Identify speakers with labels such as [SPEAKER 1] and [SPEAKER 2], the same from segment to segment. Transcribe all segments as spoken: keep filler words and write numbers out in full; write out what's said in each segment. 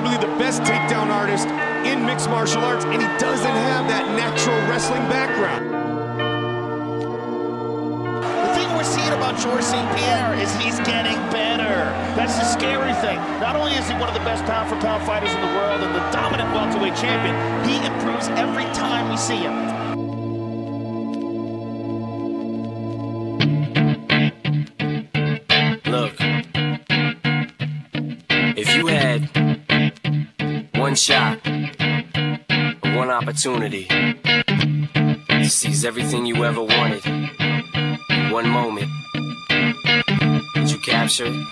[SPEAKER 1] arguably the best takedown artist in mixed martial arts, and he doesn't have that natural wrestling background.
[SPEAKER 2] The thing we're seeing about Georges Saint Pierre is he's getting better. That's the scary thing. Not only is he one of the best pound-for-pound fighters in the world and the dominant welterweight champion, he improves every time we see him.
[SPEAKER 3] Look, if you had one shot, one opportunity to seize everything you ever wanted in one moment, did you capture it?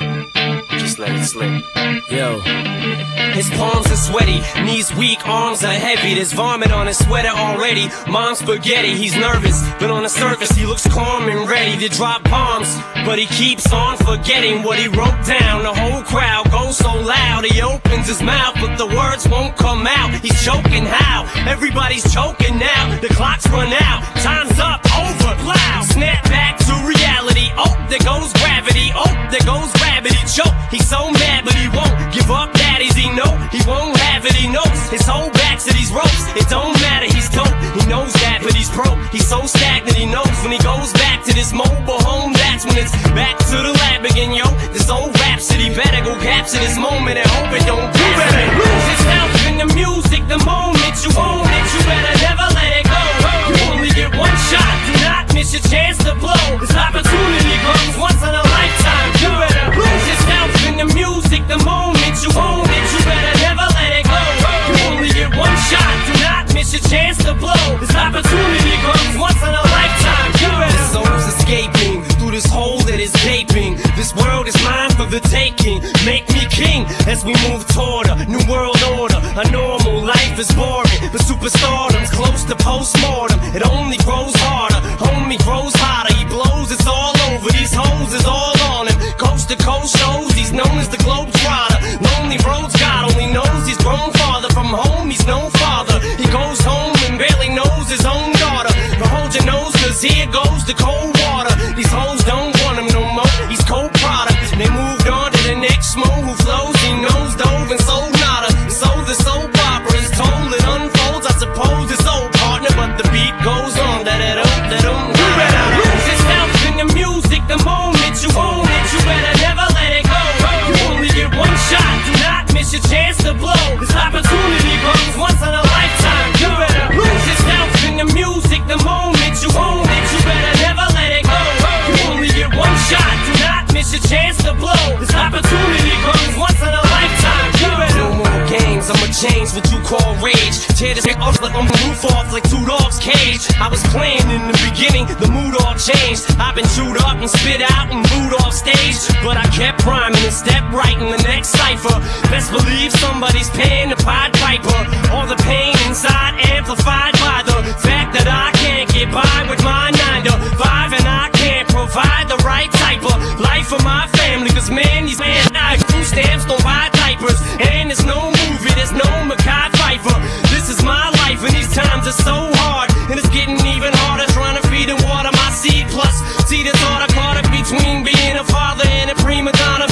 [SPEAKER 3] Or just let it slip? Yo. His palms are sweaty, knees weak, arms are heavy. There's vomit on his sweater already. Mom's spaghetti, he's nervous, but on the surface he looks calm and ready to drop bombs. But he keeps on forgetting what he wrote down. The whole crowd goes so loud, he opens his mouth, but the words won't come out. He's choking how? Everybody's choking now. The clock's run out, time's up, over, loud. Snap back to reality, oh, there goes gravity. Oh, there goes gravity, choke. He's so mad, but he won't give up. Daddies, he know he won't have it. He knows his whole back to these ropes. It don't matter, he's dope. He knows that, but he's broke. He's so stagnant, he knows when he goes back to this mobile home, that's when it's back to the lab again, yo. This old rhapsody better go capture this moment and hope it don't pass. You better lose yourself in the music the moment you own it. You better never let it go. You only get one shot, do not miss your chance to blow. This opportunity comes once in a lifetime. You better lose yourself in the music the moment you own it. You better never let it go. You only get one shot, do not miss your chance to blow. This opportunity comes once in a lifetime. You better. This soul's escaping through this hole that is gaping. This world is mine for the taking. Make me king as we move toward a new world order. A normal life is boring, but superstardom's close to postmortem. It only grows harder, homie grows hotter. He blows, it's all over. These hoes is all on him. Coast to coast shows, he's known as the Globetrotter. Lonely roads, God only knows he's grown farther from home. He's no father. He goes home and barely knows his own daughter. But hold your nose, cause here goes the cold water. These hoes don't want him no more. He's cold product. They moved on to the next mo who flows. He knows dove and sold nada. So the soap opera is told, it unfolds. I suppose it's old partner, but the beat goes on. That it up, that um. You better lose yourself in the music the moment you own it. You better never let it go. You only get one shot, do not miss your chance to blow. This opportunity comes once in a lifetime. You better lose yourself in the music the moment you own it. You better never let it go. You only get one shot, do not miss your chance to blow. This opportunity comes once in a lifetime. You better. No more games, I'ma change what you call rage. Tear this off like I'm the roof off like two dogs' cage. I was playing in the beginning, the mood all changed. I've been chewed up and spit out and booed off stage, but I kept rhyming and stepped right in the next cipher. Best believe somebody's paying the Pied Piper. All the pain inside amplified by the fact that I can't get by with my nine to five, and I can't provide the right type of life for my family. Cause man, these man knives, food stamps don't buy diapers, and there's no movie, there's no Mackay Pfeiffer. This is my life and these times are so hard, and it's getting even harder trying to feed and water my seed. Plus, see the thought I caught it between being a father and a prima donna.